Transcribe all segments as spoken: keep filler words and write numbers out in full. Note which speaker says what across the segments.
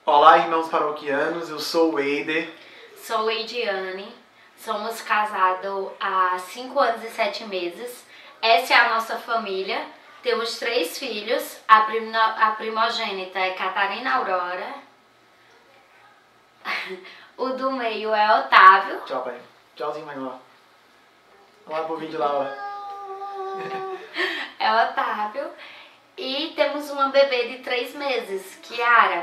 Speaker 1: Olá, irmãos paroquianos, eu sou o Eider.
Speaker 2: Sou o Eidiane, somos casados há cinco anos e sete meses. Essa é a nossa família, temos três filhos, a, primo, a primogênita é Catarina Aurora, o do meio é Otávio.
Speaker 1: Tchau, pai. Tchauzinho, mãe. Vamos lá pro vídeo lá, ó.
Speaker 2: É Otávio. E temos uma bebê de três meses, Kiara.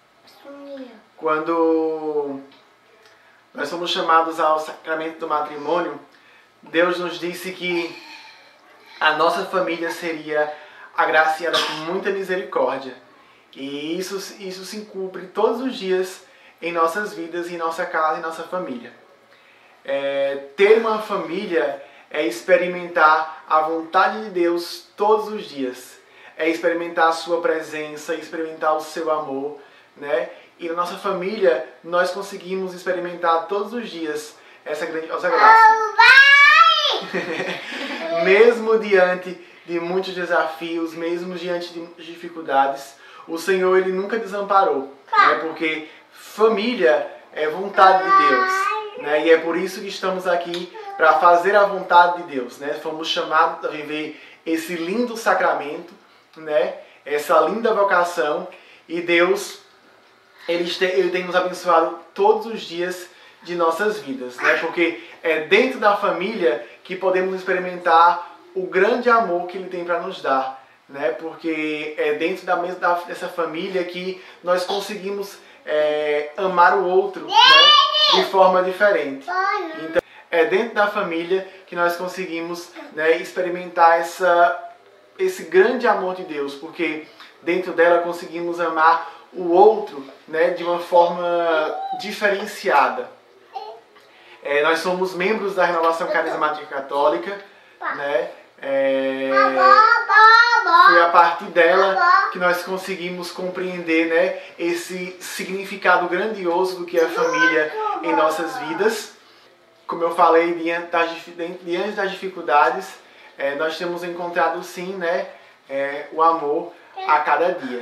Speaker 1: Quando nós fomos chamados ao sacramento do matrimônio, Deus nos disse que a nossa família seria agraciada com muita misericórdia. E isso, isso se cumpre todos os dias em nossas vidas, em nossa casa, em nossa família. É, ter uma família é experimentar a vontade de Deus todos os dias. É experimentar a sua presença, experimentar o seu amor, né? E na nossa família nós conseguimos experimentar todos os dias essa grandiosa graça. Mesmo diante de muitos desafios, mesmo diante de dificuldades, o Senhor ele nunca desamparou, né? Porque família é vontade de Deus, né? E é por isso que estamos aqui para fazer a vontade de Deus, né? Fomos chamados a viver esse lindo sacramento, né? Essa linda vocação, e Deus ele tem, ele tem nos abençoado todos os dias de nossas vidas, né? Porque é dentro da família que podemos experimentar o grande amor que Ele tem para nos dar, né? Porque é dentro da, dessa família que nós conseguimos é, amar o outro, né? De forma diferente. Então, é dentro da família que nós conseguimos, né, experimentar essa esse grande amor de Deus, porque dentro dela conseguimos amar o outro, né, de uma forma diferenciada. É, nós somos membros da Renovação Carismática Católica, né? É, foi a partir dela que nós conseguimos compreender, né, esse significado grandioso do que é a família em nossas vidas. Como eu falei, diante das, diante das dificuldades, É, nós temos encontrado sim, né, é, o amor a cada dia.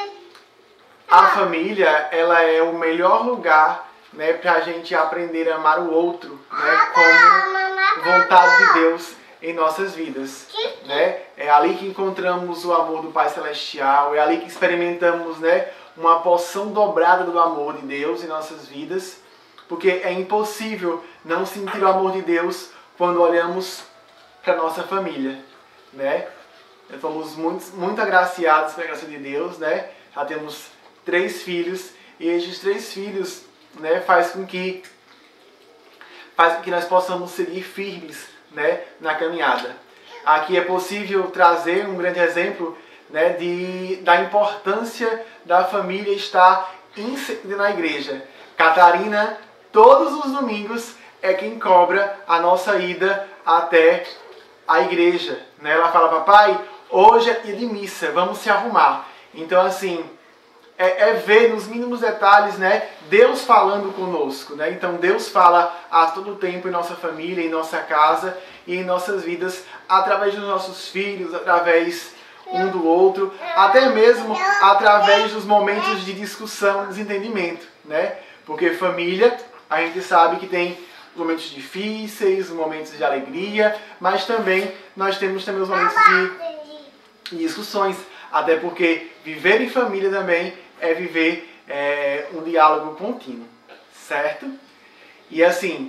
Speaker 1: A família, ela é o melhor lugar, né, para a gente aprender a amar o outro, né, como vontade de Deus em nossas vidas, né? É ali que encontramos o amor do Pai Celestial, é ali que experimentamos, né, uma porção dobrada do amor de Deus em nossas vidas, porque é impossível não sentir o amor de Deus quando olhamos para nossa família, né? Nós fomos muito, muito agraciados pela graça de Deus, né? Já temos três filhos, e esses três filhos, né, faz com que faz com que nós possamos seguir firmes, né, na caminhada. Aqui é possível trazer um grande exemplo, né, de, da importância da família estar inserida na igreja. Catarina, todos os domingos, é quem cobra a nossa ida até a igreja, né? Ela fala: papai, hoje é dia de missa, vamos se arrumar. Então, assim, é, é ver nos mínimos detalhes, né, Deus falando conosco, né? Então Deus fala a todo tempo em nossa família, em nossa casa e em nossas vidas, através dos nossos filhos, através um do outro, até mesmo através dos momentos de discussão, desentendimento, né? Porque família, a gente sabe que tem momentos difíceis, momentos de alegria, mas também nós temos também os momentos de discussões, até porque viver em família também é viver é, um diálogo contínuo, certo? E assim,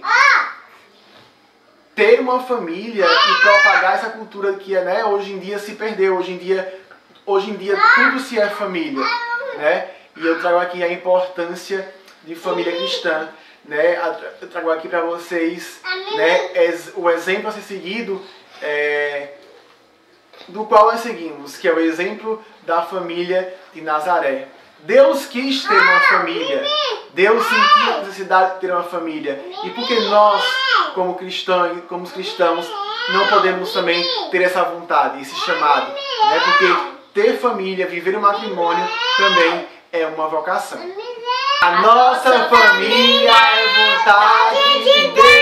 Speaker 1: ter uma família e propagar essa cultura que, né, hoje em dia se perdeu, hoje em dia, hoje em dia tudo se é família, né? E eu trago aqui a importância de família cristã, né? Eu trago aqui para vocês, né, o exemplo a ser seguido, é, do qual nós seguimos, que é o exemplo da família de Nazaré. Deus quis ter uma família, Deus sentiu a necessidade de ter uma família, e porque nós, como cristãos, como cristãos, não podemos também ter essa vontade, esse chamado, né? Porque ter família, viver o matrimônio também é uma vocação. A nossa família é vontade de Deus.